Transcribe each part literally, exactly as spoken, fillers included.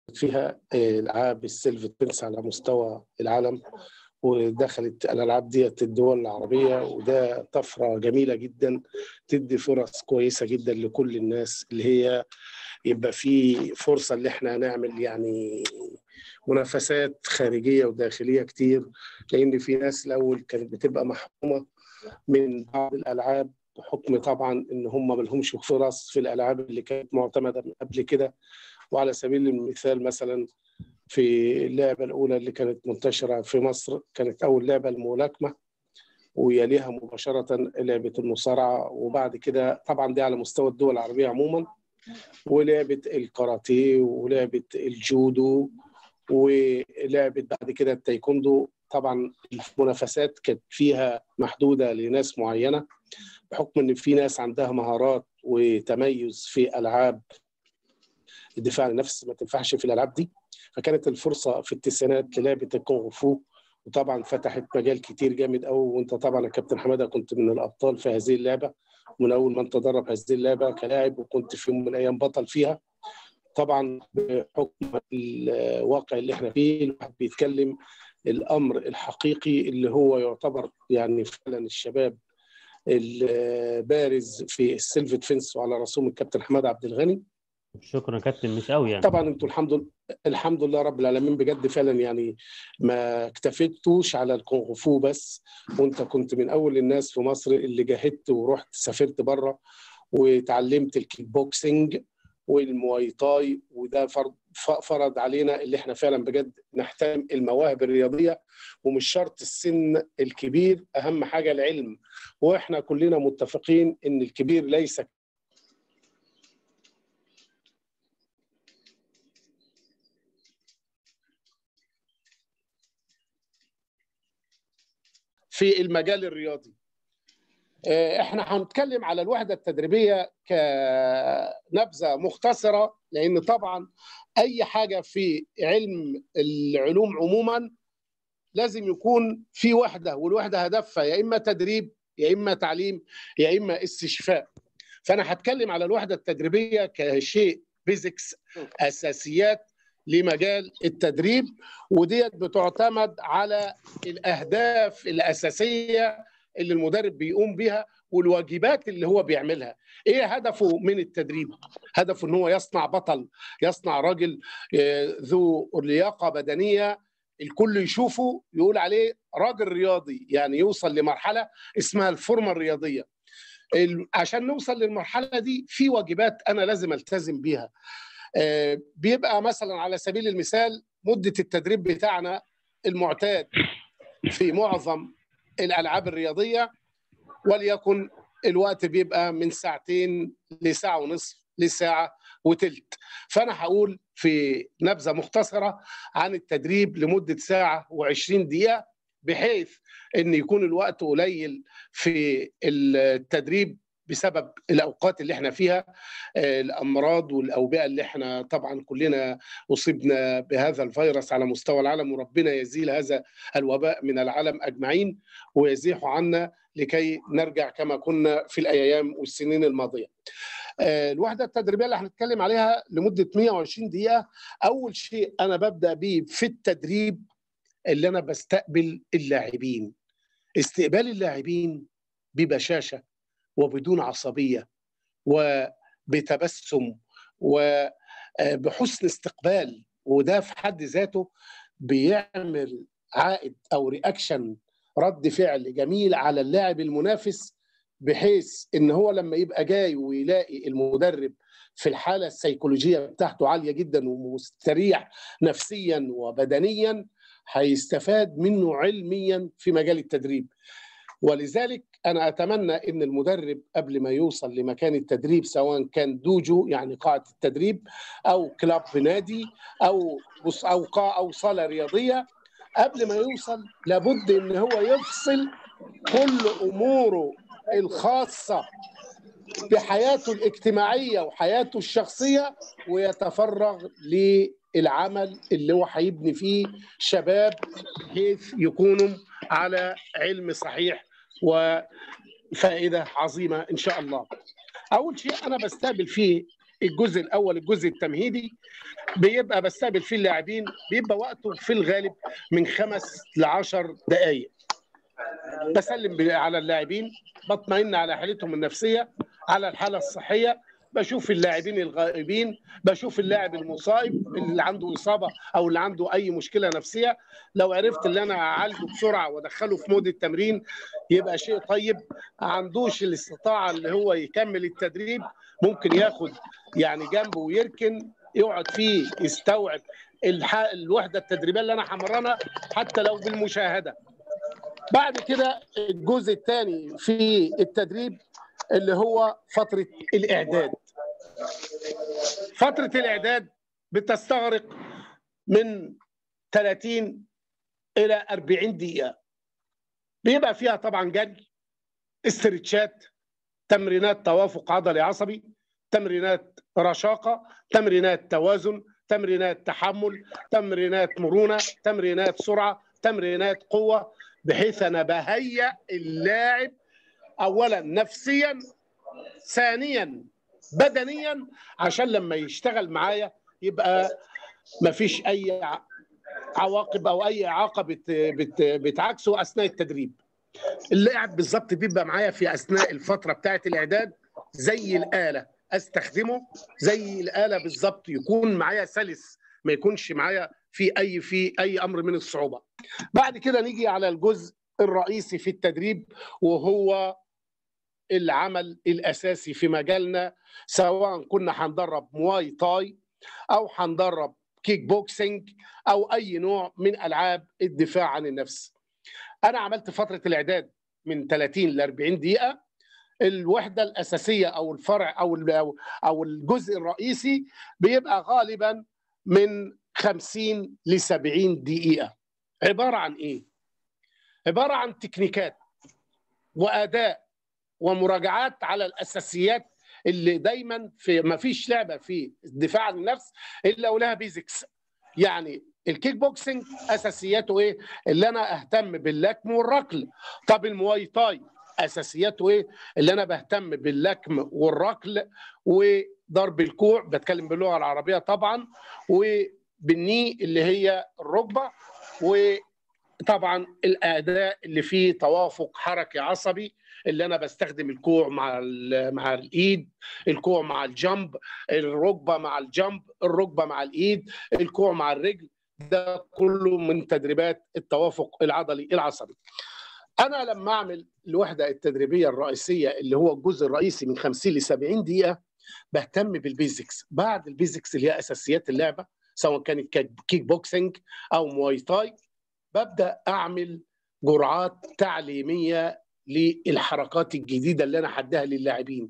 فيها العاب السيلف ديفنس على مستوى العالم، ودخلت الالعاب ديت الدول العربيه، وده طفره جميله جدا تدي فرص كويسه جدا لكل الناس، اللي هي يبقى في فرصه اللي احنا نعمل يعني منافسات خارجيه وداخليه كتير، لان في ناس الاول كانت بتبقى محرومه من بعض الالعاب بحكم طبعا ان هم ما لهمش فرص في الالعاب اللي كانت معتمده من قبل كده. وعلى سبيل المثال مثلا في اللعبه الاولى اللي كانت منتشره في مصر كانت اول لعبه الملاكمه، ويليها مباشره لعبه المصارعه، وبعد كده طبعا دي على مستوى الدول العربيه عموما، ولعبه الكاراتيه ولعبه الجودو ولعبه بعد كده التايكوندو. طبعا المنافسات كانت فيها محدوده لناس معينه بحكم ان في ناس عندها مهارات وتميز في العاب الدفاع عن النفس ما تنفعش في الالعاب دي، فكانت الفرصه في التسعينات للعبه الكونغ فو، وطبعا فتحت مجال كتير جامد قوي. وانت طبعا يا كابتن حماده كنت من الابطال في هذه اللعبه، ومن اول ما انت تدرب هذه اللعبه كلاعب، وكنت في يوم من الايام بطل فيها. طبعا بحكم الواقع اللي احنا فيه الواحد بيتكلم الامر الحقيقي اللي هو يعتبر يعني فعلا الشباب البارز في السيلف ديفنس، وعلى رسوم الكابتن حماده عبد الغني. شكرا كابتن، مش قوي يعني. طبعا انتوا الحمد لله الحمد لله رب العالمين بجد فعلا يعني ما اكتفيتوش على الكونغ فو بس، وانت كنت من اول الناس في مصر اللي جاهدت ورحت سافرت بره وتعلمت الكيك بوكسنج والمواي تاي، وده فرض فرض علينا اللي احنا فعلا بجد نحترم المواهب الرياضيه، ومش شرط السن الكبير، اهم حاجه العلم، واحنا كلنا متفقين ان الكبير ليس في المجال الرياضي. احنا هنتكلم على الوحده التدريبيه كنبذه مختصره، لان طبعا اي حاجه في علم العلوم عموما لازم يكون في وحده، والوحده هدفها يا اما تدريب يا اما تعليم يا اما استشفاء. فانا هتكلم على الوحده التدريبيه كشيء بيزكس، اساسيات لمجال التدريب، وديت بتعتمد على الاهداف الاساسيه اللي المدرب بيقوم بها والواجبات اللي هو بيعملها. ايه هدفه من التدريب؟ هدفه ان هو يصنع بطل، يصنع راجل ذو لياقه بدنيه الكل يشوفه يقول عليه راجل رياضي، يعني يوصل لمرحله اسمها الفورمه الرياضيه. عشان نوصل للمرحله دي في واجبات انا لازم التزم بيها. بيبقى مثلا على سبيل المثال مده التدريب بتاعنا المعتاد في معظم الالعاب الرياضيه وليكن الوقت بيبقى من ساعتين لساعه ونصف لساعه وثلث. فانا هقول في نبذه مختصره عن التدريب لمده ساعه وعشرين دقيقه، بحيث ان يكون الوقت قليل في التدريب بسبب الاوقات اللي احنا فيها، الامراض والاوبئه اللي احنا طبعا كلنا اصبنا بهذا الفيروس على مستوى العالم، وربنا يزيل هذا الوباء من العالم اجمعين ويزيحه عنا لكي نرجع كما كنا في الايام والسنين الماضيه. الوحده التدريبيه اللي هنتكلم عليها لمده مئة وعشرين دقيقه، اول شيء انا ببدا بيه في التدريب اللي انا بستقبل اللاعبين. استقبال اللاعبين ببشاشه وبدون عصبيه وبتبسم وبحسن استقبال، وده في حد ذاته بيعمل عائد او رياكشن، رد فعل جميل على اللاعب المنافس، بحيث ان هو لما يبقى جاي ويلاقي المدرب في الحاله السيكولوجيه بتاعته عاليه جدا ومستريح نفسيا وبدنيا هيستفاد منه علميا في مجال التدريب. ولذلك أنا أتمنى أن المدرب قبل ما يوصل لمكان التدريب، سواء كان دوجو يعني قاعة التدريب أو كلاب نادي أو أو قاعة أو صالة رياضية، قبل ما يوصل لابد أن هو يفصل كل أموره الخاصة بحياته الاجتماعية وحياته الشخصية ويتفرغ للعمل اللي هو هيبني فيه شباب بحيث يكونوا على علم صحيح وفائدة عظيمة إن شاء الله. أول شيء أنا بستقبل فيه الجزء الاول الجزء التمهيدي بيبقى بستقبل فيه اللاعبين، بيبقى وقته في الغالب من خمس لعشر دقائق. بسلم على اللاعبين، بطمئن على حالتهم النفسيه، على الحاله الصحيه، بشوف اللاعبين الغائبين، بشوف اللاعب المصاب اللي عنده اصابه او اللي عنده اي مشكله نفسيه. لو عرفت ان انا اعالجه بسرعه وادخله في مود التمرين يبقى شيء طيب. ما عندوش الاستطاعه اللي هو يكمل التدريب، ممكن ياخد يعني جنبه ويركن يقعد فيه يستوعب الوحده التدريبيه اللي انا همرنها حتى لو بالمشاهده. بعد كده الجزء الثاني في التدريب اللي هو فترة الإعداد. فترة الإعداد بتستغرق من ثلاثين إلى أربعين دقيقة. بيبقى فيها طبعا جري، استرتشات، تمرينات توافق عضلي عصبي، تمرينات رشاقة، تمرينات توازن، تمرينات تحمل، تمرينات مرونة، تمرينات سرعة، تمرينات قوة، بحيث أنا بهيئ اللاعب اولا نفسيا، ثانيا بدنيا، عشان لما يشتغل معايا يبقى ما فيش اي عواقب او اي اعاقه بت بت بتعكسه اثناء التدريب. اللاعب بالظبط بيبقى معايا في اثناء الفتره بتاعه الاعداد زي الاله، استخدمه زي الاله بالظبط، يكون معايا سلس، ما يكونش معايا في اي في اي امر من الصعوبه. بعد كده نيجي على الجزء الرئيسي في التدريب، وهو العمل الاساسي في مجالنا، سواء كنا هندرب مواي تاي او هندرب كيك بوكسينج او اي نوع من العاب الدفاع عن النفس. انا عملت فتره الاعداد من ثلاثين ل أربعين دقيقه. الوحده الاساسيه او الفرع او او الجزء الرئيسي بيبقى غالبا من خمسين ل سبعين دقيقه. عباره عن ايه؟ عباره عن تكنيكات واداء ومراجعات على الاساسيات اللي دايما في ما فيش لعبه في الدفاع عن النفس الا ولها بيزكس. يعني الكيك بوكسنج اساسياته ايه؟ اللي انا اهتم باللكم والركل. طب المواي تاي اساسياته ايه؟ اللي انا بهتم باللكم والركل وضرب الكوع، بتكلم باللغه العربيه طبعا، وبالني اللي هي الركبه، وطبعا الاداء اللي فيه توافق حركي عصبي، اللي انا بستخدم الكوع مع مع الايد، الكوع مع الجنب، الركبه مع الجنب، الركبه مع الايد، الكوع مع الرجل. ده كله من تدريبات التوافق العضلي العصبي. انا لما اعمل الوحده التدريبيه الرئيسيه اللي هو الجزء الرئيسي من خمسين ل سبعين دقيقه، بهتم بالبيزكس. بعد البيزكس اللي هي اساسيات اللعبه، سواء كانت كيك بوكسنج او مواي تاي، ببدا اعمل جرعات تعليميه للحركات الجديده اللي انا حدها للاعبين،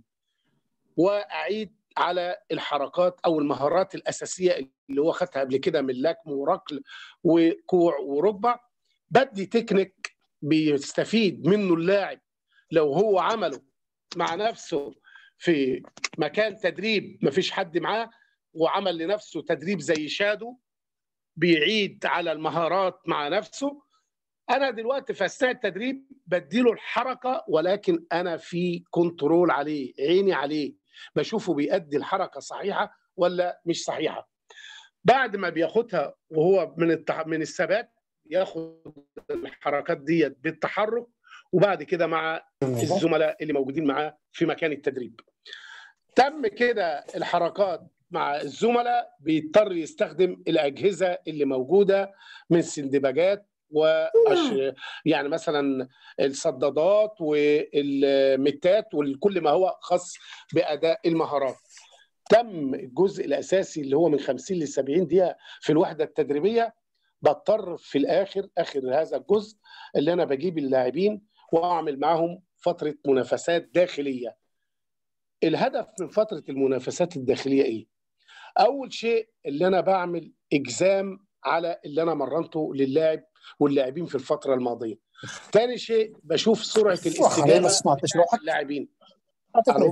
واعيد على الحركات او المهارات الاساسيه اللي هو خدها قبل كده من لكم وركل وكوع وركبه. بدي تكنيك بيستفيد منه اللاعب لو هو عمله مع نفسه في مكان تدريب ما فيش حد معاه، وعمل لنفسه تدريب زي شادو، بيعيد على المهارات مع نفسه. انا دلوقتي في اثناء التدريب بديله الحركه، ولكن انا في كنترول عليه، عيني عليه، بشوفه بيأدي الحركه صحيحه ولا مش صحيحه. بعد ما بياخدها وهو من التح... من الثبات، ياخد الحركات ديت بالتحرك، وبعد كده مع الزملاء اللي موجودين معاه في مكان التدريب. تم كده الحركات مع الزملاء، بيضطر يستخدم الاجهزه اللي موجوده من سندباجات وأش... يعني مثلا الصدادات والمتات وكل ما هو خاص باداء المهارات. تم الجزء الاساسي اللي هو من خمسين ل سبعين دقيقه في الوحده التدريبيه. بضطر في الاخر اخر هذا الجزء اللي انا بجيب اللاعبين واعمل معهم فتره منافسات داخليه. الهدف من فتره المنافسات الداخليه ايه؟ اول شيء اللي انا بعمل اجزام على اللي انا مرنته للاعب واللاعبين في الفتره الماضيه. ثاني شيء بشوف سرعه الاستجابه بتاعت اللاعبين. الو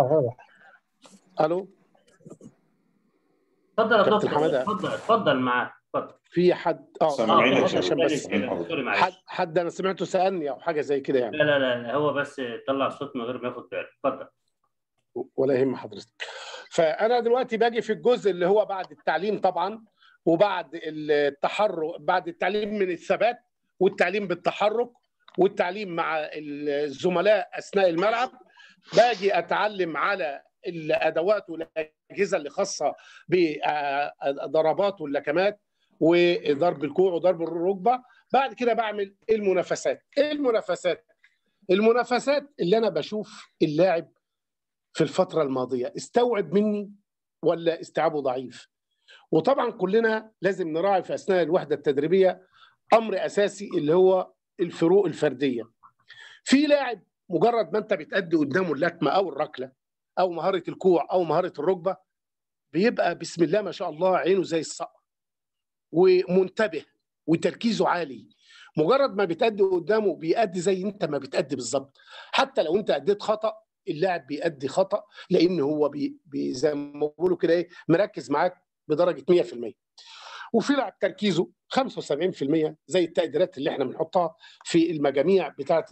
الو اتفضل يا دكتور، اتفضل اتفضل معاك، اتفضل. في حد اه سامعينك عشان بس حد حد انا سمعته سالني او حاجه زي كده يعني. لا لا لا هو بس طلع صوت من غير ما ياخد باله. اتفضل. ولا يهم حضرتك. فانا دلوقتي باجي في الجزء اللي هو بعد التعليم طبعا، وبعد التحرك، بعد التعليم من الثبات والتعليم بالتحرك والتعليم مع الزملاء اثناء الملعب. باجي اتعلم على الادوات والاجهزه اللي خاصه بضربات واللكمات وضرب الكوع وضرب الركبه. بعد كده بعمل المنافسات. ايه المنافسات؟ المنافسات اللي انا بشوف اللاعب في الفتره الماضيه استوعب مني ولا استيعابه ضعيف. وطبعا كلنا لازم نراعي في اثناء الوحده التدريبيه امر اساسي اللي هو الفروق الفرديه. في لاعب مجرد ما انت بتأدي قدامه اللكمه او الركله او مهاره الكوع او مهاره الركبه بيبقى بسم الله ما شاء الله عينه زي الصقر ومنتبه وتركيزه عالي. مجرد ما بتأدي قدامه بيأدي زي انت ما بتأدي بالظبط. حتى لو انت أديت خطأ اللاعب بيأدي خطأ لان هو بي بي زي ما بيقولوا كده ايه مركز معاك بدرجه مية في المية. وفي لاعب تركيزه خمسة وسبعين في المية زي التقديرات اللي احنا بنحطها في المجاميع بتاعه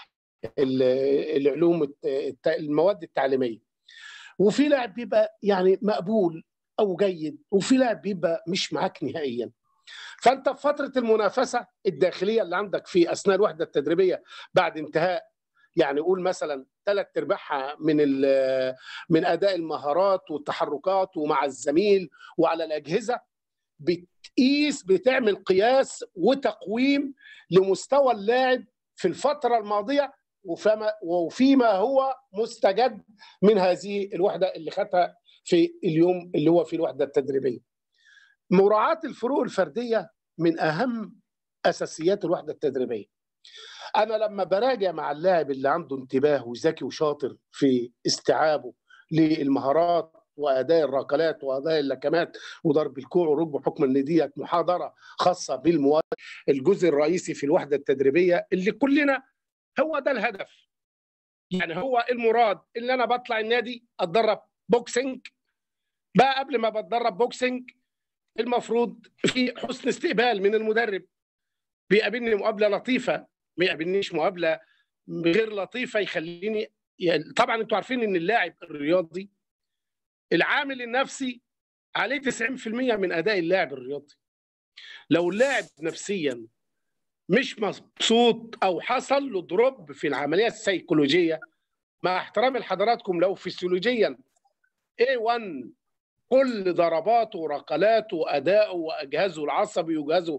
العلوم المواد التعليميه. وفي لاعب بيبقى يعني مقبول او جيد، وفي لاعب بيبقى مش معاك نهائيا. فانت في فتره المنافسه الداخليه اللي عندك في اثناء الوحده التدريبيه بعد انتهاء يعني قول مثلا ثلاث ارباعها من من اداء المهارات والتحركات ومع الزميل وعلى الاجهزه، بتقيس بتعمل قياس وتقويم لمستوى اللاعب في الفتره الماضيه وفيما وفيما هو مستجد من هذه الوحده اللي خدها في اليوم اللي هو في الوحده التدريبيه. مراعاه الفروق الفرديه من اهم اساسيات الوحده التدريبيه. انا لما براجع مع اللاعب اللي عنده انتباه وذكي وشاطر في استيعابه للمهارات واداء الركلات واداء اللكمات وضرب الكوع والركبه، بحكم ان ديت محاضره خاصه بالمواجهه، الجزء الرئيسي في الوحده التدريبيه اللي كلنا هو ده الهدف. يعني هو المراد ان انا بطلع النادي اتدرب بوكسنج. بقى قبل ما بتدرب بوكسنج المفروض في حسن استقبال من المدرب، بيقابلني مقابله لطيفه، ما يقابلنيش مقابله غير لطيفه يخليني يعني. طبعا انتوا عارفين ان اللاعب الرياضي العامل النفسي عليه تسعين في المية من اداء اللاعب الرياضي. لو اللاعب نفسيا مش مبسوط او حصل له دروب في العمليه السيكولوجيه، مع احترامي لحضراتكم لو فسيولوجيا إيه وان كل ضرباته وركلاته وادائه واجهزه العصبي وجهازه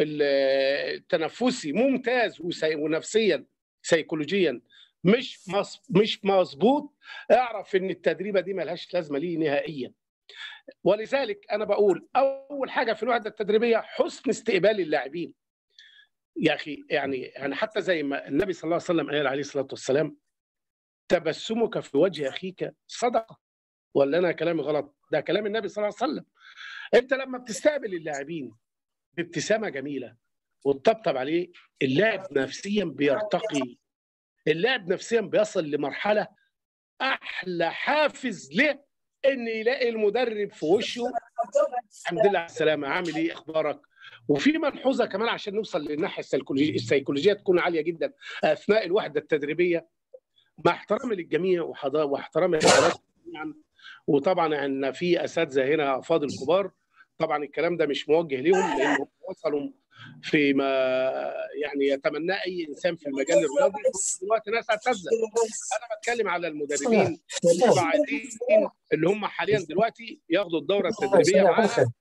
التنفسي ممتاز ونفسيا سيكولوجيا مش مش مظبوط، اعرف ان التدريبه دي ملهاش لازمه ليه نهائيا. ولذلك انا بقول اول حاجه في الوحده التدريبيه حسن استقبال اللاعبين. يا اخي يعني يعني حتى زي ما النبي صلى الله عليه وسلم قال عليه الصلاه والسلام تبسمك في وجه اخيك صدقه. ولا انا كلامي غلط؟ ده كلام النبي صلى الله عليه وسلم. انت لما بتستقبل اللاعبين بابتسامه جميله وتطبطب عليه، اللاعب نفسيا بيرتقي، اللاعب نفسيا بيصل لمرحله احلى حافز له ان يلاقي المدرب في وشه الحمد لله على السلامه، عامل ايه، اخبارك. وفي ملحوظه كمان عشان نوصل للناحيه السيكولوجيه السيكولوجيه تكون عاليه جدا اثناء الوحده التدريبيه، مع احترامي للجميع واحترامي لحضراتكم جميعا. وطبعا ان في اساتذه هنا افاضل كبار، طبعا الكلام ده مش موجه لهم لانهم وصلوا فيما يعني يتمناه اي انسان في المجال الرياضي. دلوقتي ناس اساتذه، انا بتكلم على المدربين الصاعدين اللي هم حاليا دلوقتي ياخدوا الدوره التدريبيه معانا.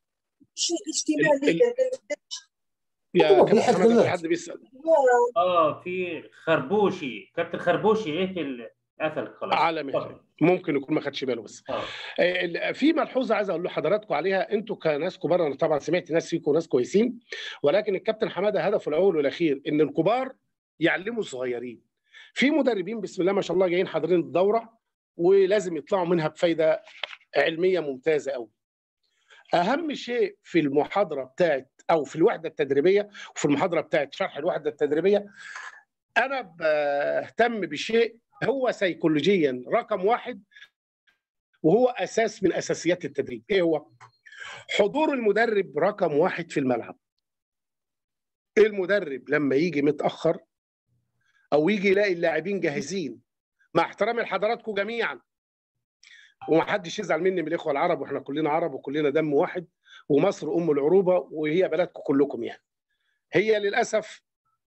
يا كابتن حماده في حد بيسال؟ اه في خربوشي، كابتن خربوشي ايه اللي قفل خلاص عالمي ممكن يكون ما خدش باله بس. آه. في ملحوظه عايز اقول لحضراتكم عليها، انتوا كناس كبار، انا طبعا سمعت ناس فيكم ناس كويسين، ولكن الكابتن حماده هدفه الاول والاخير ان الكبار يعلموا الصغيرين. في مدربين بسم الله ما شاء الله جايين حاضرين الدوره ولازم يطلعوا منها بفايده علميه ممتازه قوي. اهم شيء في المحاضره بتاعت او في الوحده التدريبيه وفي المحاضره بتاعت شرح الوحده التدريبيه انا بهتم بشيء هو سيكولوجيا رقم واحد، وهو اساس من اساسيات التدريب. ايه هو؟ حضور المدرب رقم واحد في الملعب. المدرب لما يجي متاخر او يجي يلاقي اللاعبين جاهزين، مع احترامي لحضراتكم جميعا، ومحدش يزعل مني من الاخوه العرب، واحنا كلنا عرب وكلنا دم واحد، ومصر ام العروبه وهي بلدكم كلكم يعني. هي للاسف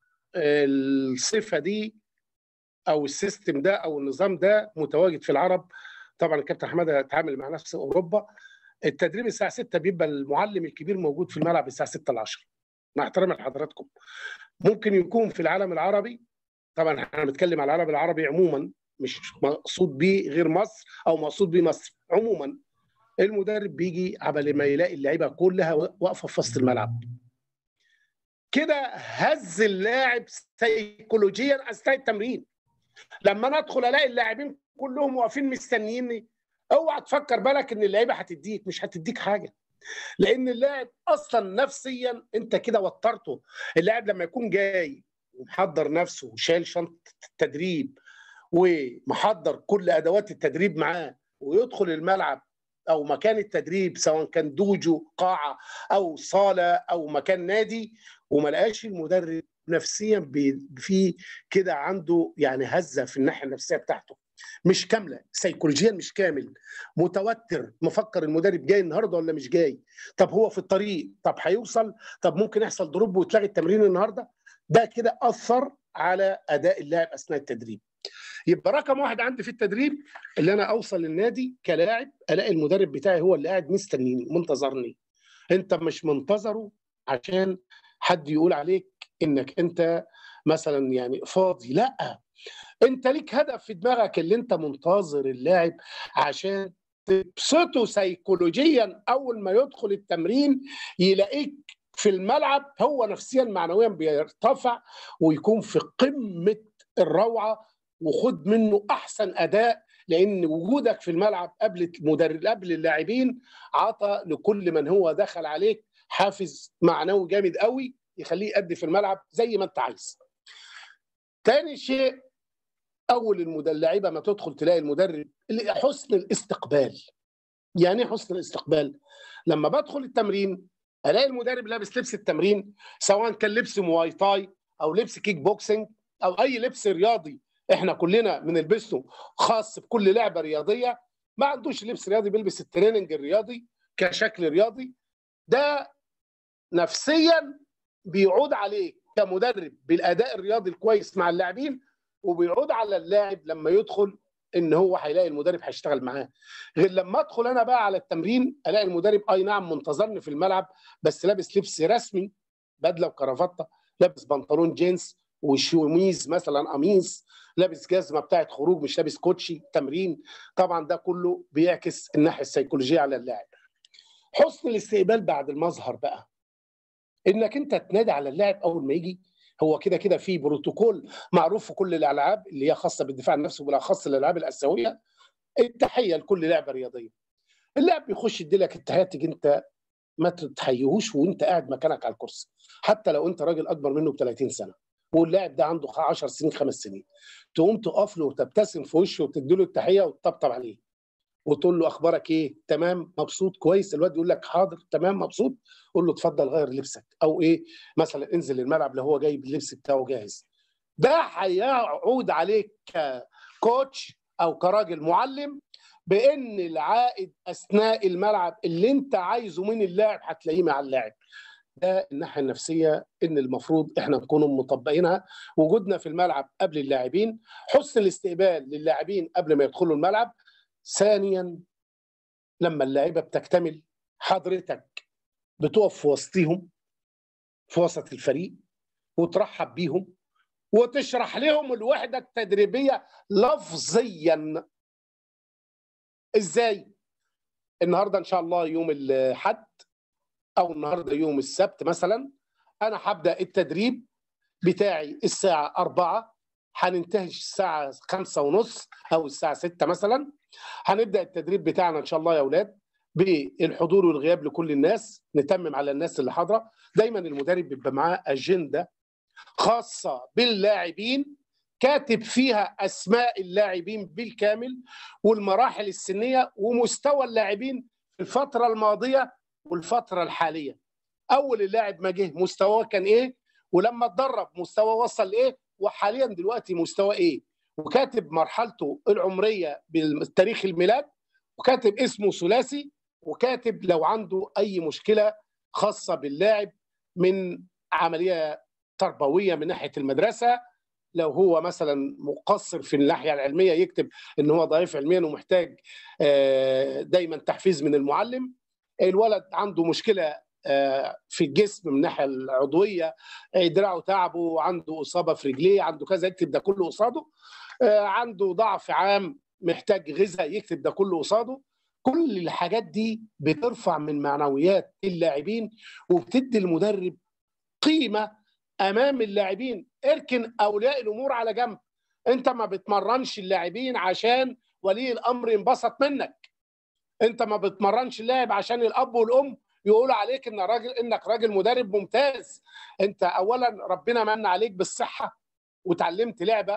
الصفه دي او السيستم ده او النظام ده متواجد في العرب. طبعا الكابتن حماده اتعامل مع نفس اوروبا. التدريب الساعه ستة بيبقى المعلم الكبير موجود في الملعب الساعه ستة ل عشرة، مع احترامي لحضراتكم. ممكن يكون في العالم العربي، طبعا احنا بنتكلم على العالم العربي عموما، مش مقصود بيه غير مصر او مقصود بيه مصر، عموما المدرب بيجي قبل ما يلاقي اللعيبه كلها واقفه في وسط الملعب. كده هز اللاعب سيكولوجيا اثناء التمرين. لما انا ادخل الاقي اللاعبين كلهم واقفين مستنييني، اوعى تفكر بالك ان اللعيبه هتديك، مش هتديك حاجه. لان اللاعب اصلا نفسيا انت كده وترته. اللاعب لما يكون جاي ومحضر نفسه وشايل شنطه التدريب ومحضر كل ادوات التدريب معاه، ويدخل الملعب او مكان التدريب سواء كان دوجو قاعه او صاله او مكان نادي، وما لقاش المدرب نفسيا في كده عنده يعني هزه في الناحيه النفسيه بتاعته مش كامله، سيكولوجيا مش كامل، متوتر، مفكر المدرب جاي النهارده ولا مش جاي، طب هو في الطريق، طب هيوصل، طب ممكن يحصل دروب وتلغي التمرين النهارده. ده كده اثر على اداء اللاعب اثناء التدريب. يبقى رقم واحد عندي في التدريب اللي انا اوصل للنادي كلاعب الاقي المدرب بتاعي هو اللي قاعد مستنيني منتظرني. انت مش منتظره عشان حد يقول عليك انك انت مثلا يعني فاضي، لا، انت ليك هدف في دماغك اللي انت منتظر اللاعب عشان تبسطه سيكولوجيا. اول ما يدخل التمرين يلاقيك في الملعب هو نفسيا معنويا بيرتفع ويكون في قمه الروعه، وخد منه احسن اداء، لان وجودك في الملعب قبل المدرب قبل اللاعبين عطى لكل من هو دخل عليك حافز معنوي جامد قوي يخليه يأدي في الملعب زي ما انت عايز. تاني شيء، اول اللعيبه ما تدخل تلاقي المدرب اللي حسن الاستقبال. يعني ايه حسن الاستقبال؟ لما بدخل التمرين الاقي المدرب لابس لبس التمرين، سواء كان لبس مواي تاي او لبس كيك بوكسنج او اي لبس رياضي احنا كلنا بنلبسه خاص بكل لعبه رياضيه. ما عندوش لبس رياضي بيلبس التريننج الرياضي كشكل رياضي. ده نفسيا بيعود عليك كمدرب بالاداء الرياضي الكويس مع اللاعبين، وبيعود على اللاعب لما يدخل ان هو هيلاقي المدرب هيشتغل معاه. غير لما ادخل انا بقى على التمرين الاقي المدرب اي نعم منتظرني في الملعب بس لابس لبس رسمي، بدله وكرافته، لابس بنطلون جينز وشوميز مثلا قميص، لابس جزمه بتاعت خروج مش لابس كوتشي تمرين. طبعا ده كله بيعكس الناحيه السيكولوجيه على اللاعب. حسن الاستقبال بعد المظهر بقى، انك انت تنادي على اللاعب اول ما يجي. هو كده كده في بروتوكول معروف في كل الالعاب اللي هي خاصه بالدفاع عن النفس وبالاخص الالعاب الاسيويه، التحيه لكل لعبه رياضيه. اللاعب بيخش يديلك التحيه، تيجي انت ما تتحيهوش وانت قاعد مكانك على الكرسي، حتى لو انت راجل اكبر منه ب ثلاثين سنه واللاعب ده عنده عشر سنين خمس سنين، تقوم تقف له وتبتسم في وشه وتدي له التحيه وتطبطب عليه وتقول له اخبارك ايه؟ تمام مبسوط كويس؟ الواد يقول لك حاضر تمام مبسوط، قول له اتفضل غير لبسك او ايه مثلا انزل الملعب لو هو جايب اللبس بتاعه جاهز. ده هيعود عليك ككوتش او كراجل معلم بان العائد اثناء الملعب اللي انت عايزه من اللاعب هتلاقيه مع اللاعب. ده الناحيه النفسيه ان المفروض احنا نكون مطبقينها وجودنا في الملعب قبل اللاعبين، حسن الاستقبال للاعبين قبل ما يدخلوا الملعب. ثانيا، لما اللاعيبه بتكتمل حضرتك بتقف في وسطهم في وسط الفريق وترحب بيهم وتشرح لهم الوحده التدريبيه لفظيا. ازاي؟ النهارده ان شاء الله يوم الاحد او النهارده يوم السبت مثلا، انا هبدا التدريب بتاعي الساعه أربعة، هننتهي الساعه خمسة ونص او الساعه ستة مثلا. هنبدا التدريب بتاعنا ان شاء الله يا اولاد بالحضور والغياب لكل الناس، نتمم على الناس اللي حاضره. دايما المدرب بيبقى معاه اجنده خاصه باللاعبين كاتب فيها اسماء اللاعبين بالكامل والمراحل السنيه ومستوى اللاعبين في الفتره الماضيه والفتره الحاليه. اول اللاعب ما جه مستواه كان ايه، ولما اتدرب مستواه وصل لايه، وحاليا دلوقتي مستوى ايه، وكاتب مرحلته العمريه بالتاريخ الميلاد وكاتب اسمه ثلاثي، وكاتب لو عنده اي مشكله خاصه باللاعب من عمليه تربويه من ناحيه المدرسه، لو هو مثلا مقصر في الناحيه العلميه يكتب ان هو ضعيف علميا ومحتاج دايما تحفيز من المعلم. الولد عنده مشكله في الجسم من الناحيه العضويه، دراعه تعبه، عنده اصابه في رجليه، عنده كذا، يكتب ده كله قصاده. عنده ضعف عام محتاج غذاء، يكتب ده كله قصاده. كل الحاجات دي بترفع من معنويات اللاعبين وبتدي المدرب قيمه امام اللاعبين. اركن اولياء الامور على جنب، انت ما بتمرنش اللاعبين عشان ولي الامر ينبسط منك، انت ما بتمرنش اللاعب عشان الاب والام يقولوا عليك ان راجل انك راجل مدرب ممتاز. انت اولا ربنا من عليك بالصحه وتعلمت لعبه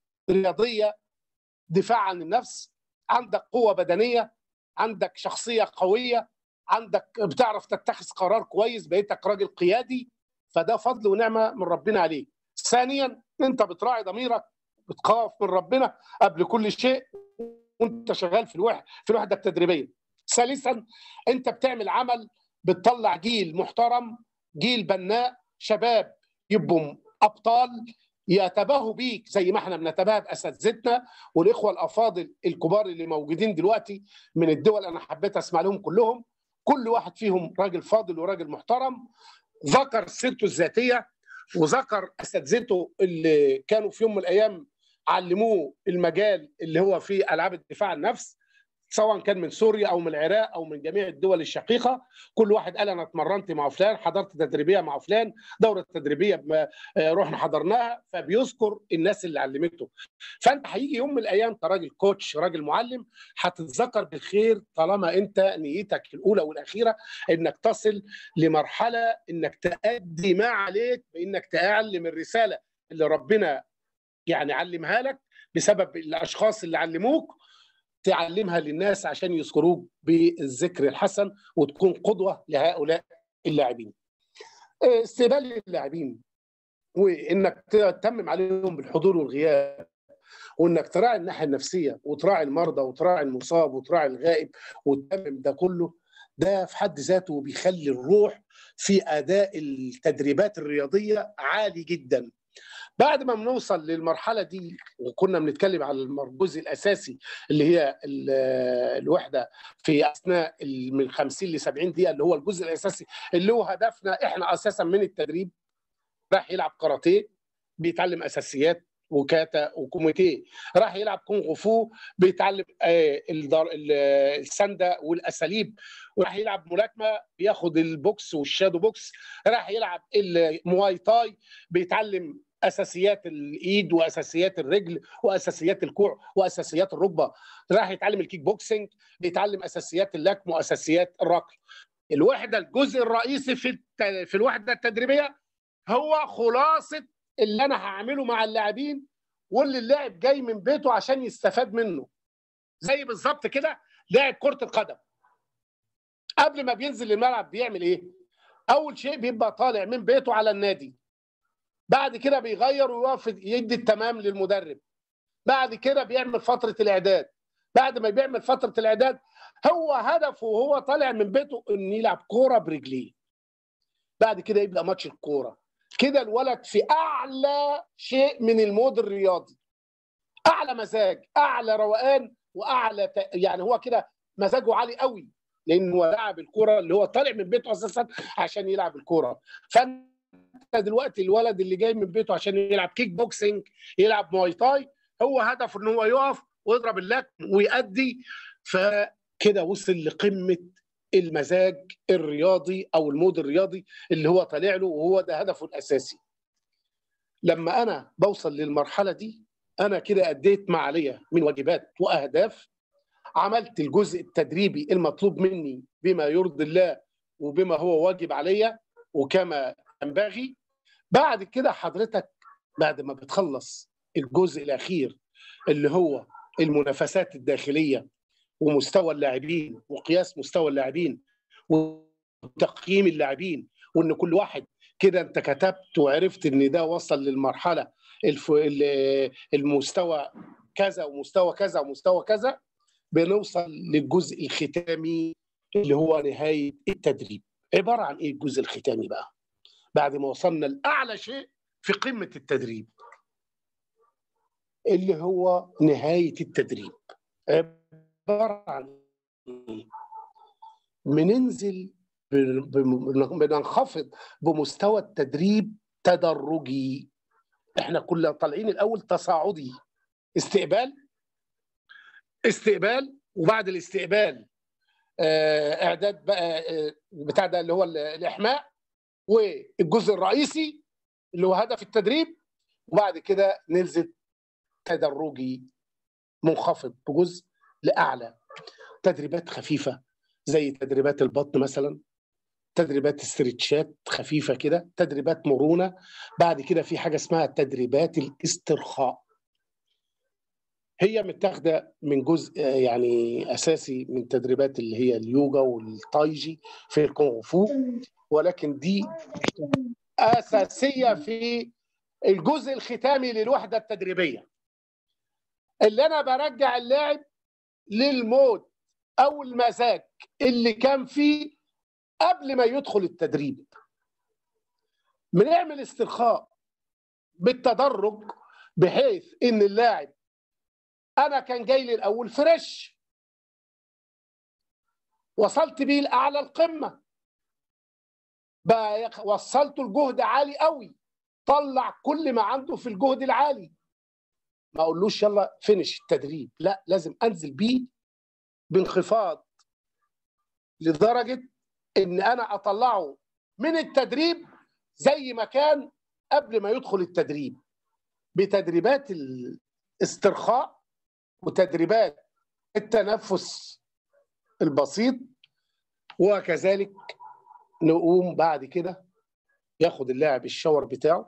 رياضيه دفاع عن النفس، عندك قوه بدنيه، عندك شخصيه قويه، عندك بتعرف تتخذ قرار كويس، بقيتك راجل قيادي، فده فضل ونعمه من ربنا عليك. ثانيا انت بتراعي ضميرك، بتخاف من ربنا قبل كل شيء وانت شغال في الوحده في الوحده التدريبيه. ثالثا انت بتعمل عمل بتطلع جيل محترم، جيل بناء، شباب يبقوا ابطال يتباهوا بيك زي ما احنا بنتباهى باساتذتنا والاخوه الافاضل الكبار اللي موجودين دلوقتي من الدول. انا حبيت اسمع لهم كلهم، كل واحد فيهم راجل فاضل وراجل محترم، ذكر سيرته الذاتيه وذكر اساتذته اللي كانوا في يوم من الايام علموه المجال اللي هو فيه العاب الدفاع عن النفس، سواء كان من سوريا او من العراق او من جميع الدول الشقيقه. كل واحد قال انا اتمرنت مع فلان، حضرت تدريبيه مع فلان، دوره تدريبيه رحنا حضرناها، فبيذكر الناس اللي علمته. فانت هيجي يوم من الايام انت راجل كوتش، راجل معلم، هتتذكر بالخير طالما انت نيتك الاولى والاخيره انك تصل لمرحله انك تأدي ما عليك بانك تعلم الرساله اللي ربنا يعني علمها لك بسبب الاشخاص اللي علموك، تعلمها للناس عشان يذكروك بالذكر الحسن وتكون قدوه لهؤلاء اللاعبين. استقبال اللاعبين وانك تتمم عليهم بالحضور والغياب، وانك تراعي الناحيه النفسيه وتراعي المرضى وتراعي المصاب وتراعي الغائب وتتمم ده كله، ده في حد ذاته بيخلي الروح في اداء التدريبات الرياضيه عالي جدا. بعد ما بنوصل للمرحله دي وكنا بنتكلم على الجزء الاساسي اللي هي الوحده في اثناء من خمسين ل سبعين دقيقه، اللي هو الجزء الاساسي اللي هو هدفنا احنا اساسا من التدريب. راح يلعب كاراتيه بيتعلم اساسيات وكاتا وكوميتيه، راح يلعب كونغ فو بيتعلم السنده والاساليب، وراح يلعب ملاكمه بياخد البوكس والشادو بوكس، راح يلعب المواي تاي بيتعلم اساسيات الايد واساسيات الرجل واساسيات الكوع واساسيات الركبه، راح يتعلم الكيك بوكسنج بيتعلم اساسيات اللكم واساسيات الركل. الوحده الجزء الرئيسي في في الوحده التدريبيه هو خلاصه اللي انا هعمله مع اللاعبين واللي اللاعب جاي من بيته عشان يستفاد منه. زي بالظبط كده لاعب كره القدم قبل ما بينزل الملعب بيعمل ايه؟ اول شيء بيبقى طالع من بيته على النادي، بعد كده بيغير ويقف يدي التمام للمدرب، بعد كده بيعمل فتره الاعداد، بعد ما بيعمل فتره الاعداد هو هدفه وهو طالع من بيته انه يلعب كوره برجليه، بعد كده يبدا ماتش الكوره. كده الولد في اعلى شيء من المود الرياضي، اعلى مزاج، اعلى روقان، واعلى ت... يعني هو كده مزاجه عالي قوي لانه هو لاعب الكوره اللي هو طالع من بيته اساسا عشان يلعب الكوره. فانت دلوقتي الولد اللي جاي من بيته عشان يلعب كيك بوكسنج، يلعب مواي تاي، هو هدفه ان هو يقف ويضرب اللكم ويأدي، فكده وصل لقمه المزاج الرياضي او المود الرياضي اللي هو طالع له، وهو ده هدفه الاساسي. لما انا بوصل للمرحله دي انا كده اديت ما عليا من واجبات واهداف، عملت الجزء التدريبي المطلوب مني بما يرضي الله وبما هو واجب عليا وكما ينبغي. بعد كده حضرتك بعد ما بتخلص الجزء الاخير اللي هو المنافسات الداخليه ومستوى اللاعبين وقياس مستوى اللاعبين وتقييم اللاعبين، وان كل واحد كده انت كتبت وعرفت ان ده وصل للمرحله الف... المستوى كذا ومستوى كذا ومستوى كذا، بنوصل للجزء الختامي اللي هو نهايه التدريب. عباره عن ايه الجزء الختامي بقى؟ بعد ما وصلنا لاعلى شيء في قمه التدريب اللي هو نهايه التدريب، عباره عن ايه؟ بننزل بننخفض بمستوى التدريب تدرجي. احنا كنا طالعين الاول تصاعدي، استقبال استقبال وبعد الاستقبال اعداد بقى بتاع ده اللي هو الاحماء والجزء الرئيسي اللي هو هدف التدريب، وبعد كده ننزل تدرجي منخفض بجزء لاعلى. تدريبات خفيفه زي تدريبات البطن مثلا، تدريبات استرتشات خفيفه كده، تدريبات مرونه. بعد كده في حاجه اسمها تدريبات الاسترخاء، هي متاخده من جزء يعني اساسي من تدريبات اللي هي اليوجا والتايجي في الكونغ فو، ولكن دي اساسيه في الجزء الختامي للوحده التدريبيه اللي انا برجع اللاعب للمود او المزاج اللي كان فيه قبل ما يدخل التدريب. بنعمل استرخاء بالتدرج بحيث ان اللاعب انا كان جاي لي الاول فريش، وصلت بيه لاعلى القمه، بقى وصلته لجهد عالي قوي، طلع كل ما عنده في الجهد العالي. ما اقولوش يلا فينش التدريب، لا، لازم انزل بيه بانخفاض لدرجه ان انا اطلعه من التدريب زي ما كان قبل ما يدخل التدريب، بتدريبات الاسترخاء وتدريبات التنفس البسيط. وكذلك نقوم بعد كده ياخد اللاعب الشاور بتاعه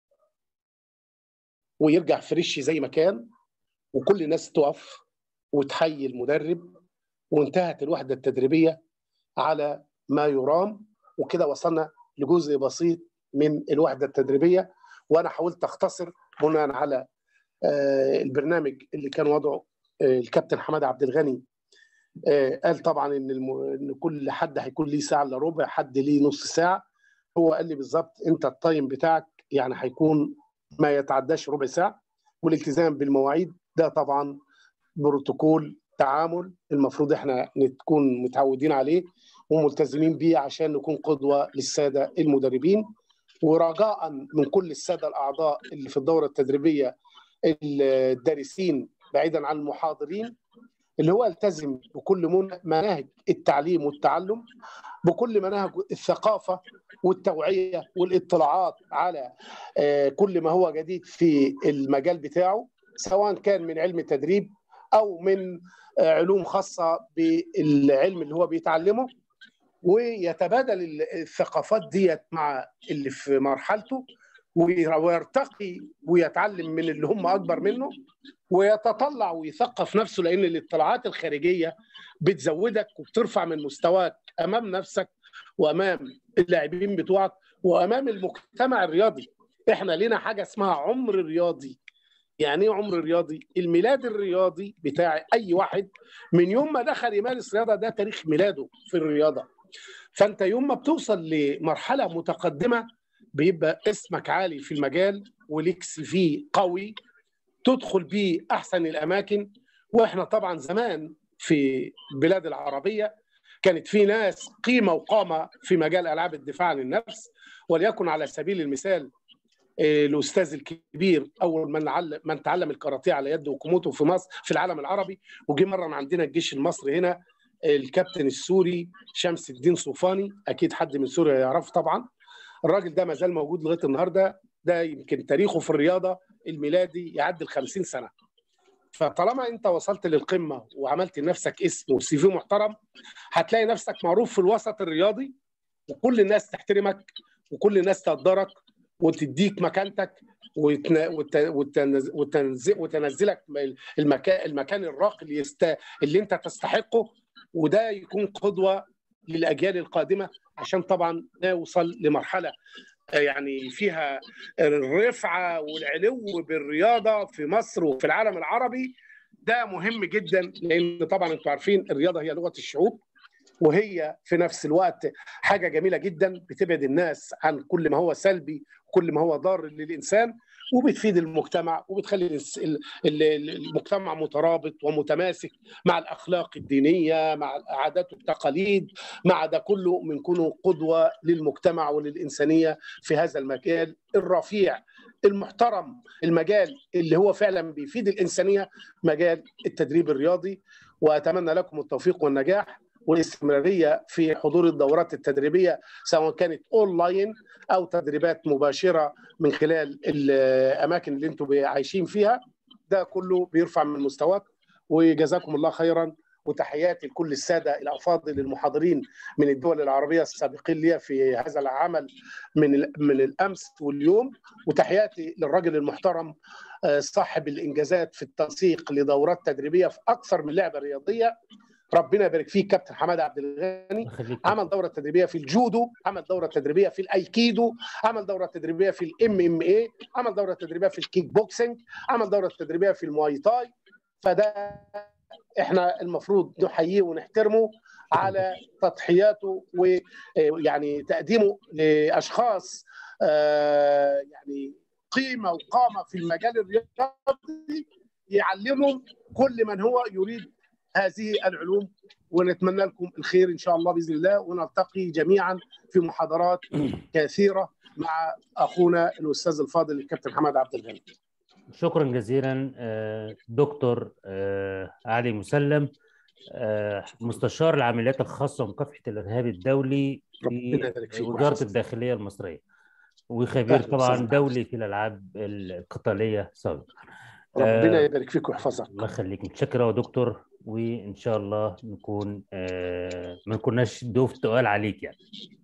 ويرجع فريش زي ما كان، وكل الناس تقف وتحيي المدرب، وانتهت الوحده التدريبيه على ما يرام. وكده وصلنا لجزء بسيط من الوحده التدريبيه، وانا حاولت اختصر بناء على البرنامج اللي كان وضعه الكابتن حماده عبد الغني. قال طبعا ان الم... ان كل حد هيكون ليه ساعه الا ربع، حد ليه نص ساعه. هو قال لي بالظبط انت التايم بتاعك يعني هيكون ما يتعداش ربع ساعه، والالتزام بالمواعيد ده طبعا بروتوكول تعامل المفروض احنا نكون متعودين عليه وملتزمين بيه عشان نكون قدوه للساده المدربين. ورجاء من كل الساده الاعضاء اللي في الدوره التدريبيه الدارسين بعيدا عن المحاضرين، اللي هو التزم بكل مناهج التعليم والتعلم، بكل مناهج الثقافة والتوعية والاطلاعات على كل ما هو جديد في المجال بتاعه، سواء كان من علم التدريب أو من علوم خاصة بالعلم اللي هو بيتعلمه، ويتبادل الثقافات ديت مع اللي في مرحلته، ويرتقي ويتعلم من اللي هم أكبر منه، ويتطلع ويثقف نفسه، لأن الاطلاعات الخارجية بتزودك وبترفع من مستواك أمام نفسك وأمام اللاعبين بتوعك وأمام المجتمع الرياضي. إحنا لنا حاجة اسمها عمر رياضي. يعني ايه عمر رياضي؟ الميلاد الرياضي بتاع أي واحد من يوم ما دخل يمارس رياضة، ده تاريخ ميلاده في الرياضة. فأنت يوم ما بتوصل لمرحلة متقدمة بيبقى اسمك عالي في المجال وليك سي في قوي تدخل بيه أحسن الأماكن. وإحنا طبعا زمان في البلاد العربية كانت في ناس قيمة وقامة في مجال ألعاب الدفاع عن النفس، وليكن على سبيل المثال الأستاذ الكبير أول من علم من تعلم الكاراتيه على يد وكوموتو في مصر في العالم العربي، وجي مرة من عندنا الجيش المصري هنا الكابتن السوري شمس الدين صوفاني، أكيد حد من سوريا يعرفه طبعا. الراجل ده ما زال موجود لغاية النهاردة، ده يمكن تاريخه في الرياضة الميلادي يعدي ال خمسين سنة. فطالما انت وصلت للقمه وعملت لنفسك اسم وسي في محترم، هتلاقي نفسك معروف في الوسط الرياضي، وكل الناس تحترمك وكل الناس تقدرك وتديك مكانتك وتنزلك المكان المكان الراقي اللي, يست... اللي انت تستحقه، وده يكون قدوه للاجيال القادمه، عشان طبعا نوصل لمرحله يعني فيها الرفعه والعلو بالرياضه في مصر وفي العالم العربي ده مهم جدا، لان طبعا انتم عارفين الرياضه هي لغه الشعوب، وهي في نفس الوقت حاجه جميله جدا بتبعد الناس عن كل ما هو سلبي وكل ما هو ضار للانسان، وبتفيد المجتمع وبتخلي المجتمع مترابط ومتماسك مع الاخلاق الدينيه، مع العادات والتقاليد، مع ده كله بنكونوا قدوه للمجتمع وللانسانيه في هذا المجال الرفيع المحترم، المجال اللي هو فعلا بيفيد الانسانيه، مجال التدريب الرياضي. واتمنى لكم التوفيق والنجاح والاستمراريه في حضور الدورات التدريبيه، سواء كانت اونلاين او تدريبات مباشره من خلال الاماكن اللي انتم عايشين فيها. ده كله بيرفع من مستواك، وجزاكم الله خيرا. وتحياتي لكل الساده الافاضل المحاضرين من الدول العربيه السابقين لي في هذا العمل من من الامس واليوم، وتحياتي للراجل المحترم صاحب الانجازات في التنسيق لدورات تدريبيه في اكثر من لعبه رياضيه. ربنا يبارك فيك كابتن حماده عبد الغني. عمل دوره تدريبيه في الجودو، عمل دوره تدريبيه في الايكيدو، عمل دوره تدريبيه في الام ام اي، عمل دوره تدريبيه في الكيك بوكسنج، عمل دوره تدريبيه في المواي تاي. فده احنا المفروض نحييه ونحترمه على تضحياته ويعني تقديمه لاشخاص يعني قيمه وقامه في المجال الرياضي، يعلمهم كل من هو يريد هذه العلوم. ونتمنى لكم الخير ان شاء الله باذن الله، ونلتقي جميعا في محاضرات كثيره مع اخونا الاستاذ الفاضل الكابتن حماده عبد الغني. شكرا جزيلا دكتور علي مسلم، مستشار العمليات الخاصه ومكافحه الارهاب الدولي في وزاره الداخليه المصريه، وخبير طبعا دولي في الالعاب القتاليه سابقا. ربنا يبارك فيك ويحفظك. الله يخليك، متشكر يا دكتور، وان شاء الله نكون ما كناش ضيوف تقال عليك يعني.